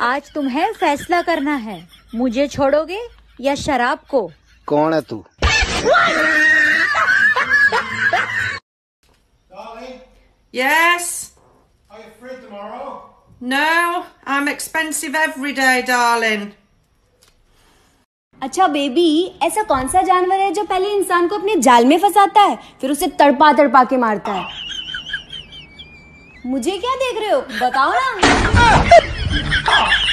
आज तुम्हें फैसला करना है, मुझे छोड़ोगे या शराब को। कौन है तू? Yes. Are you free tomorrow? No, I'm expensive every day, darling. अच्छा बेबी, ऐसा कौन सा जानवर है जो पहले इंसान को अपने जाल में फंसाता है फिर उसे तड़पा तड़पा के मारता है? मुझे क्या देख रहे हो, बताओ ना।